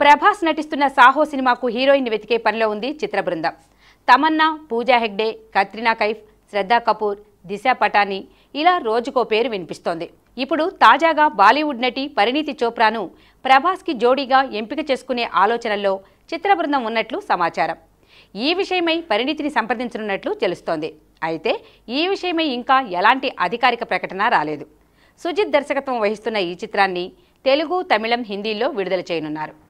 ప్రభాస్ నటిస్తున్న సాహో సినిమాకు హీరోయిన్ వెతికే పనిలో ఉంది చిత్ర బృందం. తమన్నా, పూజా హెగ్డే, కత్రినా కైఫ్, శ్రద్ధా కపూర్, దిశా పటాని ఇలా రోజుకో పేరు వినిపిస్తోంది. ఇప్పుడు తాజాగా బాలీవుడ్ నటి పరిణీతి చోప్రాను ప్రభాస్కి జోడీగా ఎంపిక చేసుకునే ఆలోచనల్లో చిత్ర బృందం ఉన్నట్లు సమాచారం. ఈ విషయమై పరిణీతిని సంప్రదించనున్నట్లు తెలుస్తోంది. అయితే ఈ విషయమై ఇంకా ఎలాంటి అధికారిక ప్రకటన రాలేదు. సుజిత్ దర్శకత్వం వహిస్తున్న ఈ చిత్రాన్ని తెలుగు, తమిళం, హిందీలో విడుదల చేయనున్నారు.